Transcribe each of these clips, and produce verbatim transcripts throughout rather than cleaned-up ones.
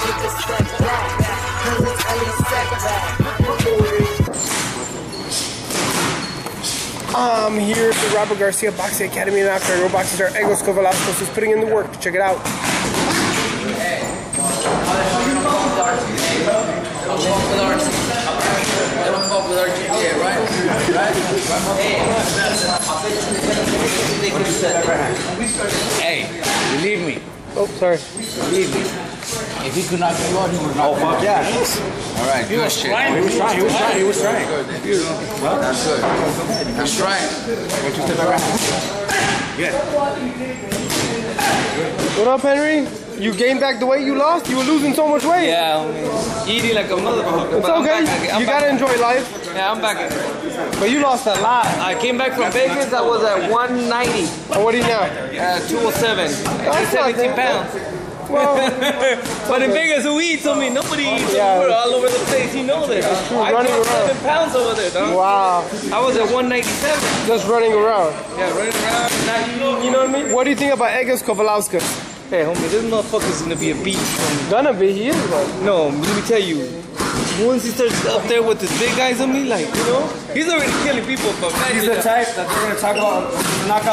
take a step back, cause it's only a setback. I'm here at the Robert Garcia Boxing Academy in Oxnard. Our boxer star Egos Kovalevskos is putting in the work. Check it out. Hey, believe me. Oh, sorry. Believe me. If he could not be on, he would not. Oh, fuck yeah. All right, good shit. He was trying, he was trying, he was trying. Well, that's good. That's right. What you step back? Yeah. What up, Henry? You gained back the weight you lost? You were losing so much weight. Yeah, I mean, eating like a motherfucker. It's okay. You gotta enjoy life. Yeah, I'm back. But you lost a lot. I came back from Vegas. I was at one ninety. And what are you now? Uh, two oh seven. That's seventeen not pounds. Well, but in Vegas, who eats? I mean, nobody eats Yeah. over, all over the place. You know this. true. I Running dropped around. seven pounds over there, dog. wow. I was at one ninety-seven. Just running around. Yeah, running around, not eating. You know what I mean? What do you think about Egos Kovalevskos? Hey, homie, this motherfucker's gonna be a beast. Homie. Gonna be. He is one. No, let me tell you. Once he starts up there with his big guys on me, like, you know, he's already killing people. But He's the type that they're going to talk about knockout.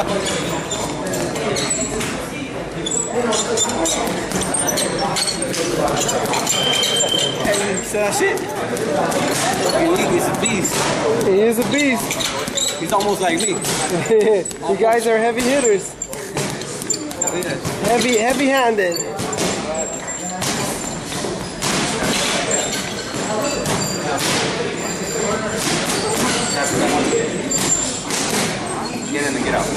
Hey, so that shit. He's a beast. He is a beast. He's almost like me. You guys are heavy hitters. Heavy, heavy-handed. Get in and get out.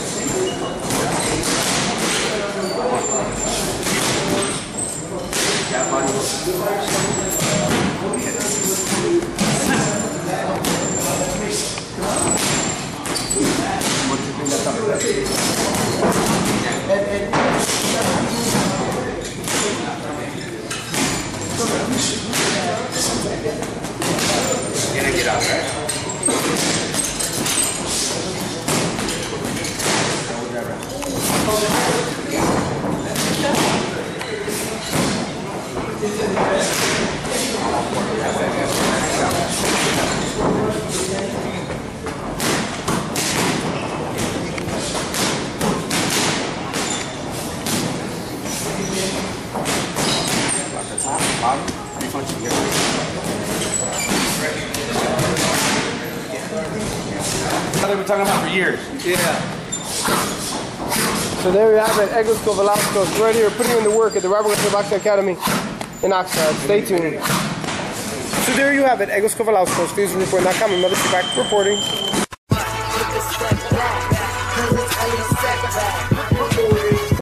Get in and get out, right? Bottom, three punches together. What they've been talking about for years. Yeah. So there you have it. Egos Kovalevskos right here putting in the work at the Robert Garcia Boxing Academy in Oxnard. Stay tuned. So there you have it. Egos Kovalevskos. Please report. Not coming. Mother back reporting.